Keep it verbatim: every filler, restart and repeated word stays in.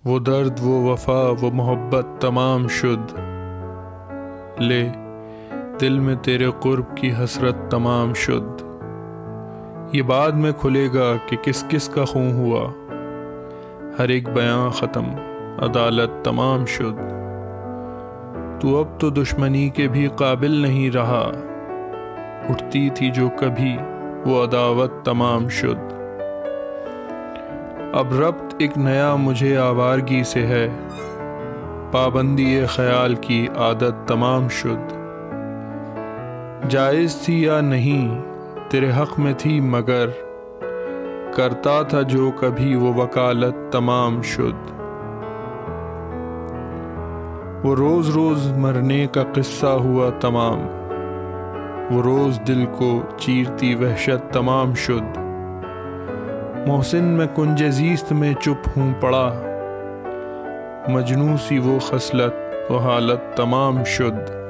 وہ درد وہ وفا وہ محبت تمام شد، لے دل میں تیرے قرب کی حسرت تمام شد۔ یہ بعد میں کھلے گا کہ کس کس کا خون ہوا، ہر ایک بیاں ختم عدالت تمام شد۔ تو اب تو دشمنی کے بھی قابل نہیں رہا، اٹھتی تھی جو کبھی وہ عداوت تمام شد۔ اب ربط ایک نیا مجھے آوارگی سے ہے، پابندی خیال کی عادت تمام شد۔ جائز تھی یا نہیں تیرے حق میں تھی، مگر کرتا تھا جو کبھی وہ وکالت تمام شد۔ وہ روز روز مرنے کا قصہ ہوا تمام، وہ روز دل کو چیرتی وحشت تمام شد۔ محسن میں کنج زیست میں چپ ہوں پڑا، مجنوں سی وہ خصلت وہ حالت تمام شد۔